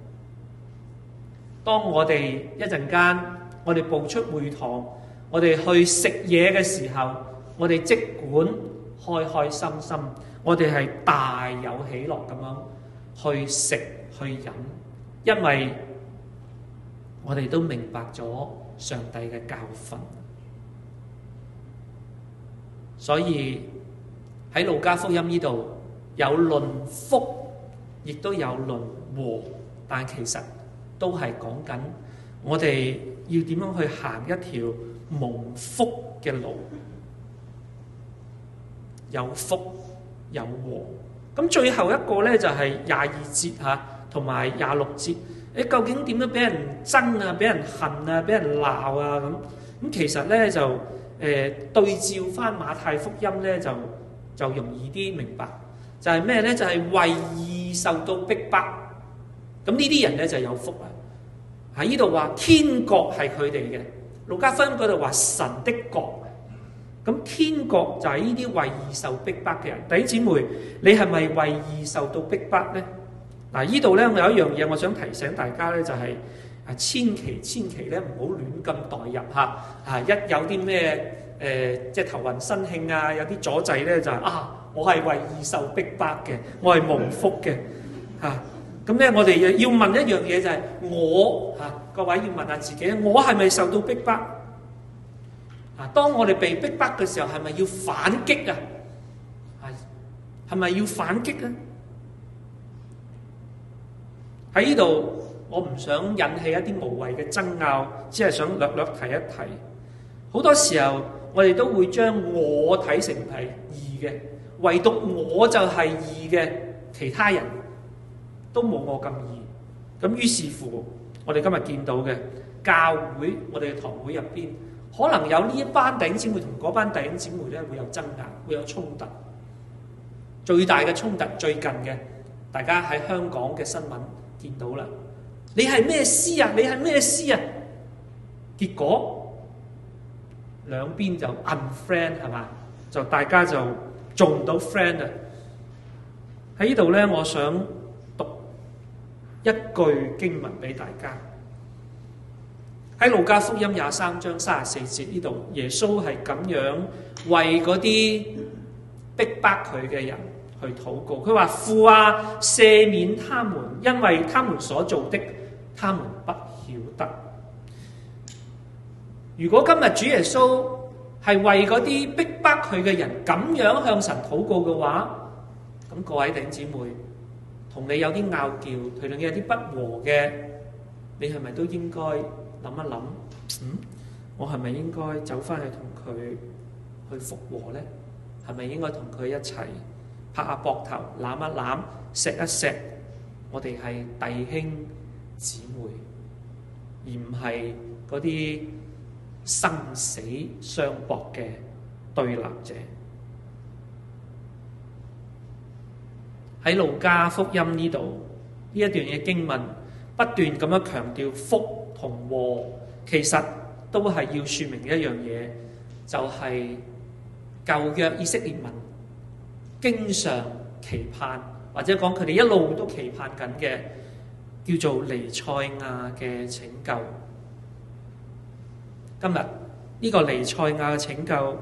當我哋一陣間，我哋步出會堂，我哋去食嘢嘅時候，我哋即管開開心心，我哋係大有喜樂咁樣去食去飲，因為我哋都明白咗上帝嘅教訓。所以喺路加福音呢度有論福，亦都有論禍，但其實都係講緊我哋要點樣去行一條蒙福嘅路，有福有禍。咁最後一個咧就係廿二節嚇，同埋廿六節。誒究竟點樣俾人憎啊、俾人恨啊、俾人鬧啊咁？咁其實咧就誒、呃、對照翻馬太福音咧就就容易啲明白，就係咩咧？就係、是、為義受到逼迫，咁呢啲人咧就有福啦。喺呢度話天國係佢哋嘅，路加福音嗰度話神的國。咁天國就係呢啲為義受逼迫嘅人。弟兄姊妹，你係咪為義受到逼迫咧？嗱，呢度咧我有一樣嘢我想提醒大家咧，就係啊千祈千祈咧唔好亂咁代入嚇啊！一有啲咩誒即係頭暈身興啊，有啲阻滯咧就係、是、啊，我係為義受逼迫嘅，我係蒙福嘅嚇。咁咧我哋要問一樣嘢就係、是、我嚇、啊、各位要問下自己，我係咪受到逼迫？啊！當我哋被逼迫嘅時候，係咪要反擊啊？係係咪要反擊啊？喺呢度，我唔想引起一啲無謂嘅爭拗，只係想略略提一提。好多時候，我哋都會將我睇成係義嘅，唯獨我就係義嘅，其他人都冇我咁義。咁於是乎，我哋今日見到嘅教會，我哋嘅堂會入邊，可能有呢一班弟兄姊妹同嗰班弟兄姊妹咧會有爭拗，會有衝突。最大嘅衝突最近嘅，大家喺香港嘅新聞見到啦。你係咩師啊？你係咩師啊？結果兩邊就 unfriend 係嘛？就大家就做唔到 friend 啊！喺呢度咧，我想讀一句經文俾大家。喺路加福音廿三章三十四節呢度，耶穌係咁樣為嗰啲逼迫佢嘅人去禱告。佢話：父啊，赦免他們，因為他們所做的，他們不曉得。如果今日主耶穌係為嗰啲逼迫佢嘅人咁樣向神禱告嘅話，咁各位弟兄姊妹，同你有啲拗撬，同你有啲不和嘅，你係咪都應該諗一諗，嗯，我係咪應該走翻去同佢去復和呢？係咪應該同佢一齊拍下膊頭、攬一攬、錫一錫？我哋係弟兄姊妹，而唔係嗰啲生死相搏嘅對立者。喺路加福音呢度呢一段嘅經文，不斷咁樣強調福同禍，其實都係要説明一樣嘢，就係、是、舊約以色列民經常期盼，或者講佢哋一路都期盼緊嘅，叫做彌賽亞嘅拯救。今日呢個彌賽亞嘅拯救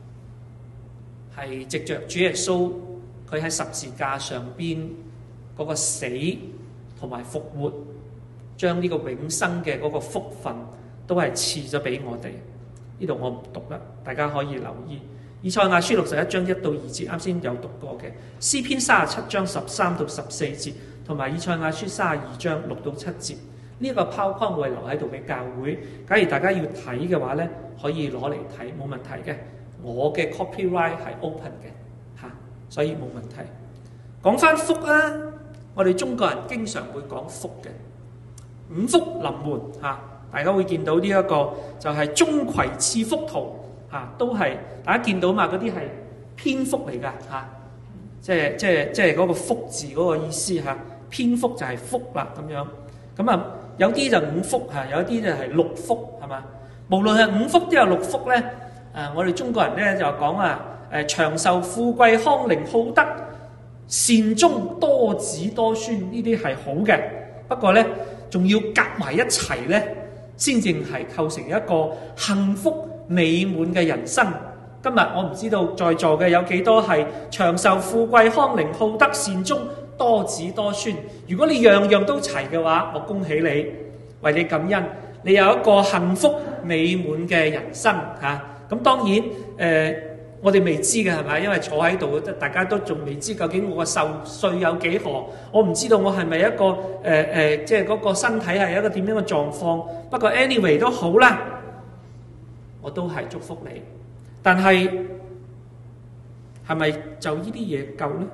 係藉着主耶穌佢喺十字架上邊嗰個死同埋復活，將呢個永生嘅嗰個福分都係賜咗俾我哋。呢度我唔讀啦，大家可以留意。 以賽亞書六十一章一到二節，啱先有讀過嘅。詩篇三十七章十三到十四節，同埋以賽亞書三十二章六到七節。呢、這個 PowerPoint 會留喺度俾教會，假如大家要睇嘅話咧，可以攞嚟睇，冇問題嘅。我嘅 copyright 係 open 嘅嚇，所以冇問題。講翻福啊，我哋中國人經常會講福嘅，五福臨門嚇，大家會見到呢一個就係鍾馗賜福圖嚇，都係大家見到嘛，嗰啲係蝙蝠嚟㗎嚇，即係即係即係嗰個福字嗰個意思嚇，蝙蝠就係福啦咁樣。咁啊有啲就五福嚇，有啲就係六福係嘛？無論係五福都有六福咧，誒我哋中國人咧就講啊誒長壽富貴康寧好德善終多子多孫，呢啲係好嘅，不過咧仲要夾埋一齊咧，先至係構成一個幸福美滿嘅人生。今日我唔知道在座嘅有幾多係長壽富貴康寧好德善終多子多孫。如果你樣樣都齊嘅話，我恭喜你，為你感恩，你有一個幸福美滿嘅人生嚇。咁、啊、當然誒。呃我哋未知嘅係咪？因為坐喺度，大家都仲未知究竟我個壽歲有幾何。我唔知道我係咪一個誒誒、呃，即係嗰個身體係一個點樣嘅狀況。不過 anyway 都好啦，我都係祝福你。但係係咪就呢啲嘢夠呢？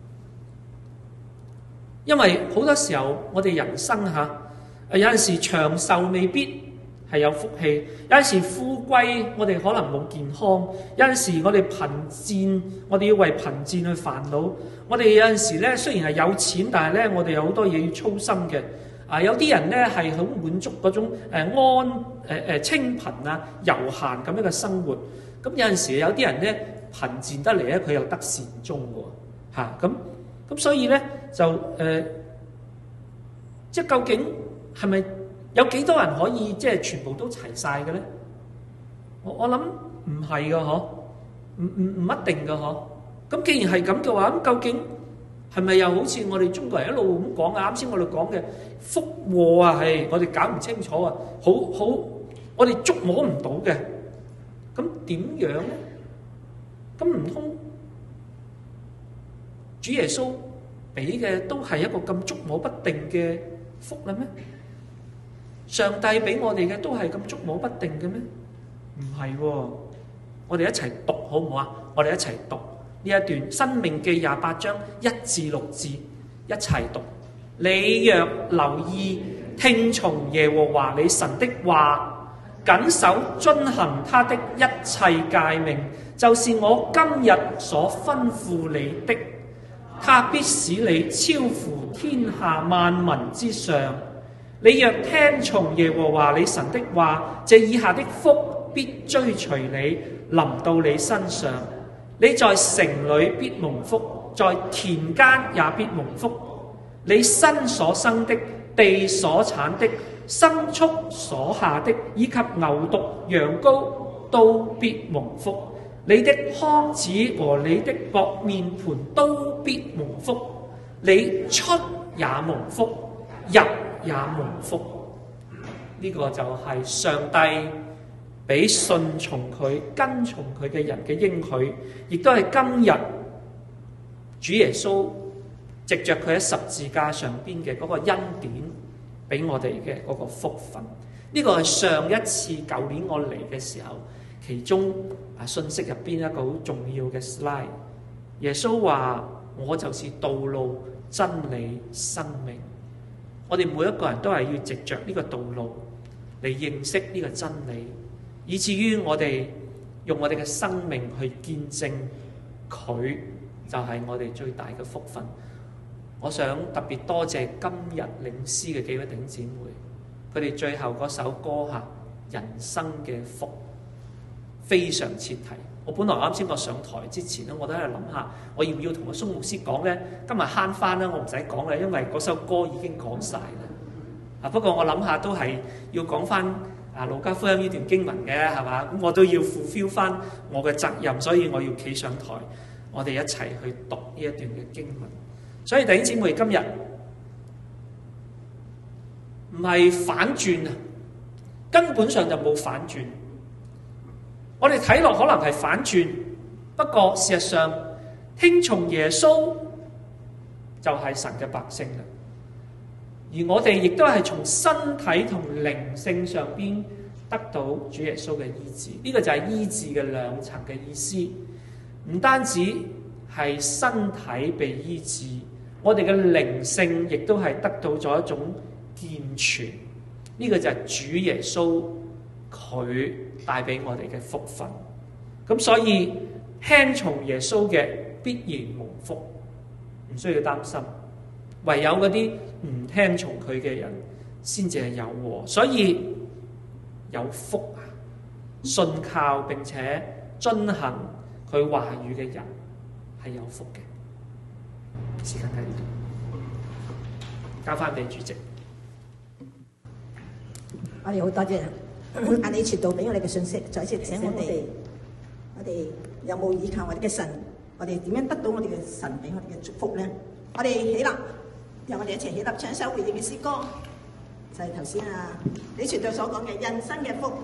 因為好多時候我哋人生嚇，有陣時長壽未必係有福氣，有陣時富貴我哋可能冇健康，有陣時我哋貧賤，我哋要為貧賤去煩惱。我哋有陣時咧雖然係有錢，但係咧我哋有好多嘢要操心嘅。啊，有啲人咧係好滿足嗰種誒安誒誒清貧啊、悠閒咁樣嘅生活。咁有陣時有啲人咧貧賤得嚟咧，佢又得善終喎嚇。咁咁所以咧就誒、呃，即係究竟係咪？有幾多人可以即係全部都齊晒嘅咧？我我諗唔係㗎嗬，唔唔唔一定㗎嗬。咁既然係咁嘅話，咁究竟係咪又好似我哋中國人一路咁講啊？啱先我哋講嘅福禍啊，係我哋搞唔清楚啊，好好我哋捉摸唔到嘅。咁點樣咧？咁唔通主耶穌俾嘅都係一個咁捉摸不定嘅福啦咩？上帝俾我哋嘅都係咁捉摸不定嘅咩？唔係喎，我哋一齊讀好唔好啊？我哋一齊讀呢一段《申命記》廿八章一至六節，一齊讀。你若留意聽從耶和華你神的話，謹守遵行他的一切誡命，就是我今日所吩咐你的，他必使你超乎天下萬民之上。你若聽從耶和華你神的話，這以下的福必追隨你，臨到你身上。你在城裏必蒙福，在田間也必蒙福。你身所生的、地所產的、牲畜所下的，以及牛犢、羊羔，都必蒙福。你的筐子和你的薄面盤都必蒙福。你出也蒙福，入也蒙福。呢、這個就係上帝俾順從佢、跟從佢嘅人嘅應許，亦都係今日主耶穌藉着佢喺十字架上邊嘅嗰個恩典，俾我哋嘅嗰個福分。呢、這個係上一次舊年我嚟嘅時候，其中啊信息入邊一個好重要嘅 slide。耶穌話：我就是道路、真理、生命。我哋每一個人都係要藉着呢個道路嚟認識呢個真理，以至於我哋用我哋嘅生命去見證佢，就係我哋最大嘅福分。我想特別多謝今日領詩嘅幾位弟兄姊妹，佢哋最後嗰首歌嚇人生嘅福非常切題。我本來啱先我上台之前咧，我都喺度諗下，我要唔要同個蘇牧師講咧？今日慳翻啦，我唔使講啦，因為嗰首歌已經講晒啦。啊，不過我諗下都係要講翻啊路加福音呢段經文嘅，係嘛？咁我都要 fulfill 翻我嘅責任，所以我要企上台，我哋一齊去讀呢一段嘅經文。所以弟兄姊妹，今日唔係反轉啊，根本上就冇反轉。我哋睇落可能係反轉， 不過事實上，聽從耶穌就係神嘅百姓啦。而我哋亦都係從身體同靈性上邊得到主耶穌嘅醫治。呢、這個就係醫治嘅兩層嘅意思，唔單止係身體被醫治，我哋嘅靈性亦都係得到咗一種健全。呢、這個就係主耶穌佢帶俾我哋嘅福分。咁所以聽從耶穌嘅必然蒙福，唔需要擔心。唯有嗰啲唔聽從佢嘅人先至係有禍。所以有福啊！信靠並且遵行佢話語嘅人係有福嘅。時間喺呢度，交翻俾主席。 我哋好多謝阿李傳道俾我哋嘅信息，再一次提醒我哋，我哋有冇依靠我哋嘅神？我哋點樣得到我哋嘅神俾我哋嘅祝福咧？我哋起立，讓我哋一齊起立唱一首回應嘅詩歌，就係頭先啊李傳道所講嘅人生嘅福。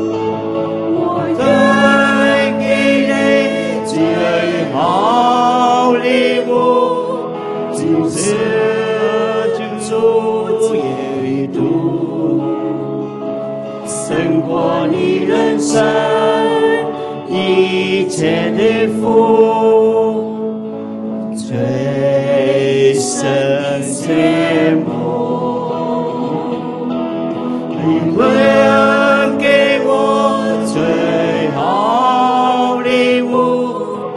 我對記你最好神，一切的福，最深切慕，你会给我最好礼物，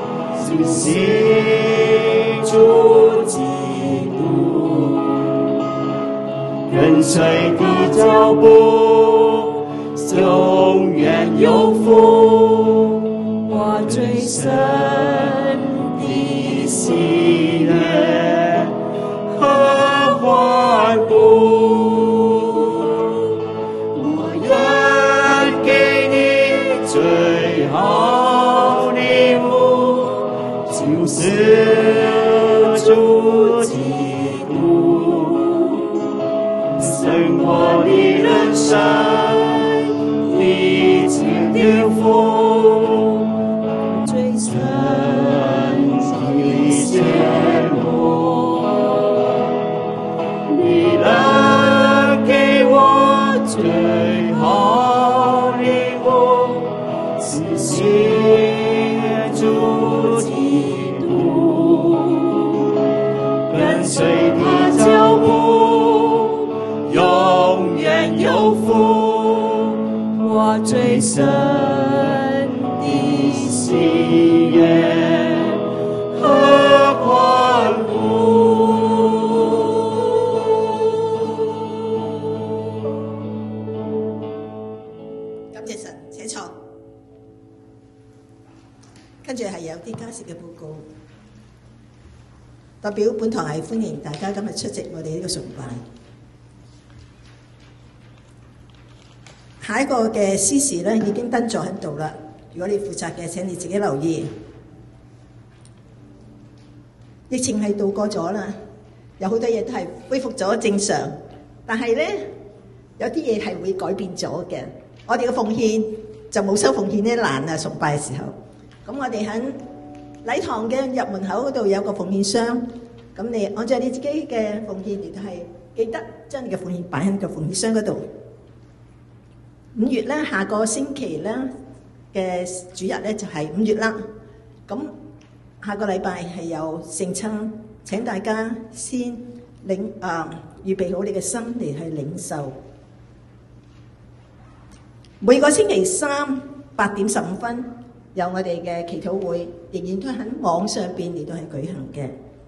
信主基督，跟随的脚步，永远有福，我最深的喜悦和欢呼，我愿给你最好礼物，就是主基督，胜过你人生一切的福，最深的羡慕，你能给我最好礼物，是信主基督，跟随他脚步，永远有福，我最深的喜悦和欢呼。 感謝神，請坐。跟住係有啲家事嘅報告。代表本堂係歡迎大家今日出席我哋呢個崇拜。下一個嘅司事咧已經登咗喺度啦。如果你負責嘅，請你自己留意。疫情係度過咗啦，有好多嘢都係恢復咗正常，但係咧有啲嘢係會改變咗嘅。我哋嘅奉獻就冇收奉獻呢難啊！崇拜嘅時候，咁我哋喺禮堂嘅入門口嗰度有個奉獻箱，咁你按照你自己嘅奉獻，亦都係記得將你嘅奉獻擺喺個奉獻箱嗰度。五月咧，下個星期咧嘅主日咧就係五月啦。咁下個禮拜係有聖餐，請大家先領啊、呃、預備好你嘅心嚟去領受。每個星期三八點十五分有我哋嘅祈禱會，仍然都喺網上邊嚟到係舉行嘅。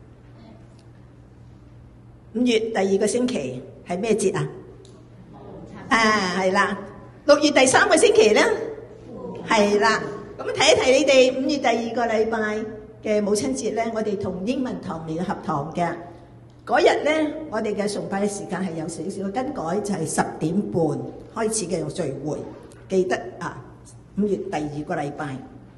五月第二個星期係咩節啊？啊，係啦。六月第三個星期咧，係啦。咁睇一睇你哋五月第二個禮拜嘅母親節咧，我哋同英文堂嚟合堂嘅嗰日咧，我哋嘅崇拜嘅時間係有少少更改，就係十點半開始嘅聚會。記得啊，五月第二個禮拜，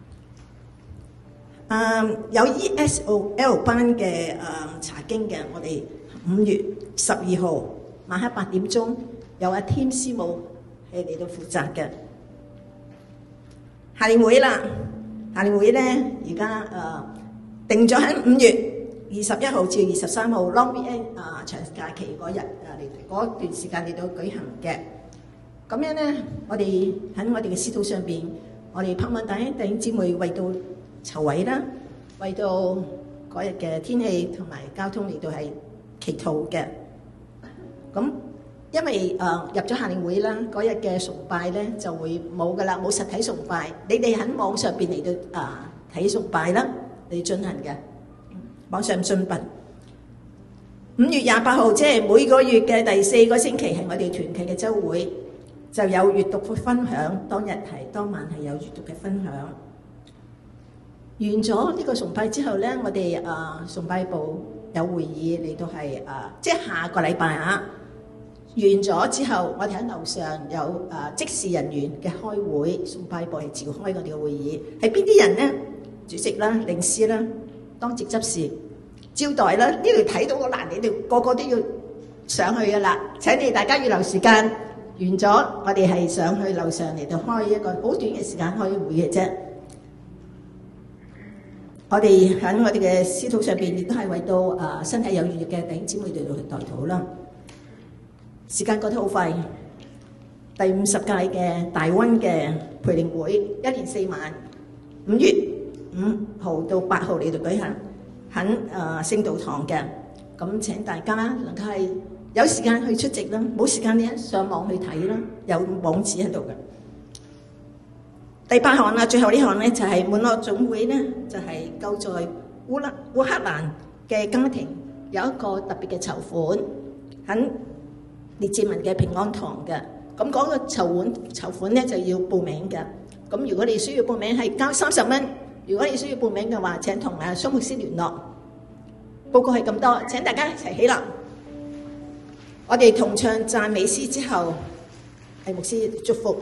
誒有 E S O L 班嘅誒查經嘅，我哋五月十二號晚黑八點鐘有阿添師母係嚟到負責嘅。夏令會啦，夏令會咧而家誒定咗喺五月二十一號至二十三號 Long Weekend 啊長假期嗰日啊嚟嗰段時間嚟到舉行嘅。咁樣咧，我哋喺我哋嘅司禱上邊，我哋盼望弟兄弟兄姊妹為到籌位啦，為到嗰日嘅天氣同埋交通嚟到係祈禱嘅。咁因為誒、呃、入咗夏令會啦，嗰日嘅崇拜咧就會冇噶啦，冇實體崇拜，你哋喺網上邊嚟到啊睇崇拜啦，嚟進行嘅網上信頻。五月廿八號，即係每個月嘅第四個星期，係我哋團契嘅週會。就有閱讀嘅分享，當日係當晚係有閱讀嘅分享。完咗呢個崇拜之後咧，我哋誒、呃、崇拜部有會議嚟到係誒，即係下個禮拜啊。完咗之後，我哋喺樓上有誒、呃、即時人員嘅開會，崇拜部係召開我哋嘅會議。係邊啲人咧？主席啦、領詩啦、當值執事、招待啦。呢度睇到個欄，你哋個個都要上去噶啦。請你大家預留時間。完咗，我哋係上去樓上嚟到開一個好短嘅時間開會嘅啫。我哋喺我哋嘅司禱上邊，亦都係為到啊身體有餘力嘅弟兄姊妹嚟到去代禱啦。時間過得好快， 第五十屆嘅大溫嘅培靈會，一連四晚，五月五號到八號嚟到舉行，喺誒聖道堂嘅。咁請大家能夠係有時間去出席啦，冇時間咧上網去睇啦，有網址喺度嘅。第八項啦，最後呢項咧就係滿樂總會咧，就係救在烏克烏克蘭嘅家庭有一個特別嘅籌款，喺列治文嘅平安堂嘅。咁嗰個籌款籌款咧就要報名嘅。咁如果你需要報名係交三十蚊，如果你需要報名嘅話，請同阿蘇牧師聯絡。報告係咁多，請大家一齊起立。我哋同唱讚美詩之後，係牧師祝福。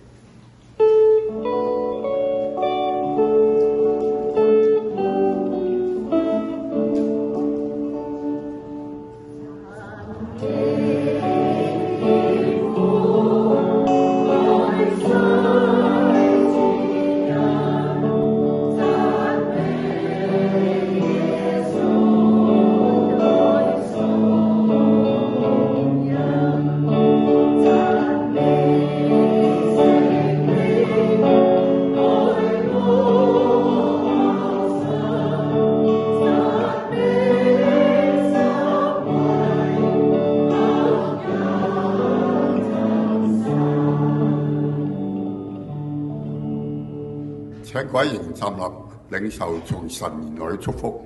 請各位仍然站立，領受從神而來的祝福。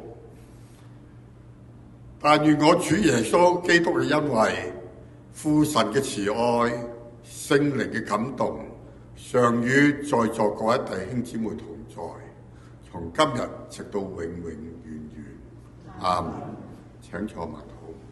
但願我主耶穌基督嘅恩惠、父神嘅慈愛、聖靈嘅感動，常與在座各位弟兄姊妹同在，從今日直到永永遠遠。阿門。請坐默禱。